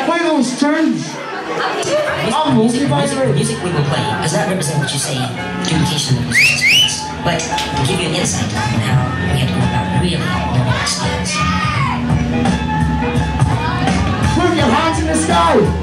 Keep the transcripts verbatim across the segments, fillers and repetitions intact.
Play those tunes. I'm music, moving by music, the music we will play does not represent what you say communication of musicians speaks, but will give you an insight on how we have to go about really learning our skills. Put your hands in the sky.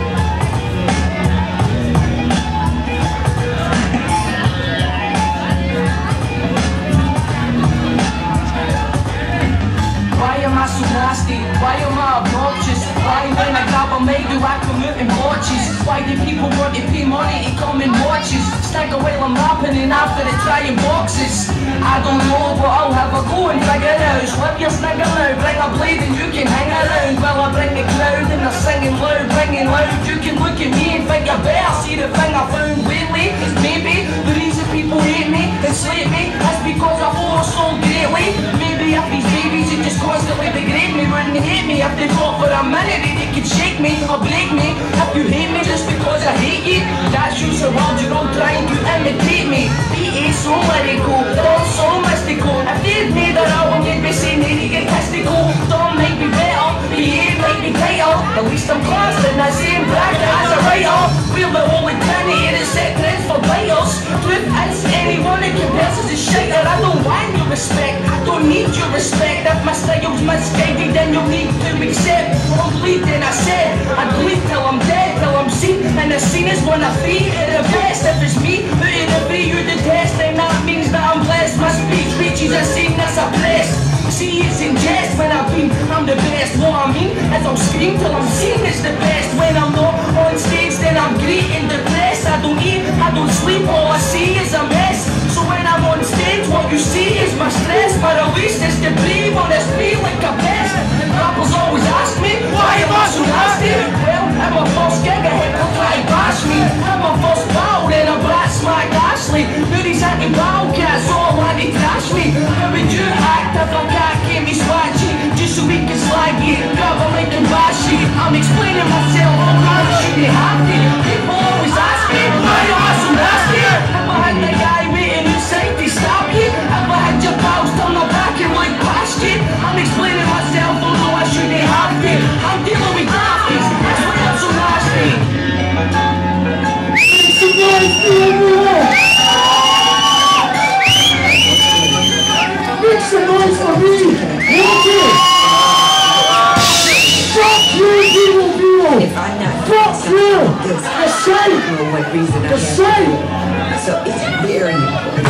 So nasty, why am I obnoxious? Why when I grab a mic do I come out in blotches? Why do people want to pay money to come and watch us? Stagger while I'm rapping and after it trying boxes. I don't know but I'll have a go and figure out. Slip your snigger now, bring a blade and you can hang around. While I bring the crowd and they're singing loud, ringing loud. You can look at me and think you better see the thing I found lately. Maybe the reason people hate me and slate me is because I flow so greatly. Maybe if these babies you just constantly degrade me, wouldn't hate me if they thought for a minute they could shake me or break me. If you hate me just because I hate you, that's you so hard you're all trying to imitate me. He is so lyrical, don't so mystical. If they'd made their album they'd be saying they're egotistical. Don't make me better, he ain't make me tighter. At least I'm classed in the same bracket as a writer. We're the holy trinity that set trends for biters. Truth is anyone that compares us is shiter. I don't want your respect, I don't need your respect. If my style's misguided then you'll need to accept. I'm bleeding, I said, I bleed till I'm dead, till I'm seen. And the scene is one of three at the best. If it's me, who in the three you detest, then that means that I'm blessed. My speech reaches a scene that's a bless. See it's in jest when I've been, I'm the best. What I mean is I'll scream till I'm seen as the best. When I'm not on stage then I'm great and depressed. I don't eat, I don't sleep, all I see is a mess. So when I'm on stage what you see is my stress. My release is to breathe on this beat like a pest. Rappers always ask me, why am I so nasty? Well, at my first gig a heckler try to bash me. At my first battle then a brat smacked Ashley. Now these anti-battle cats all want to crash me. How would you act if a cat came me swatchy? Just so we can slag you, grab a mic and bash you. I'm explaining myself, I'm not shouldn't have to. People always ask me, why am I so nasty? Have I had the guy waiting inside to stop you? Have I had your pals turn their back and look past you? I'm explaining myself, although I shouldn't have to. I'm dealing with graphics, that's why I'm so nasty. Make some noise for everyone. Make some noise for me. Walk it. Fuck you, people, people. Fuck you. The same. The same. So it's very important.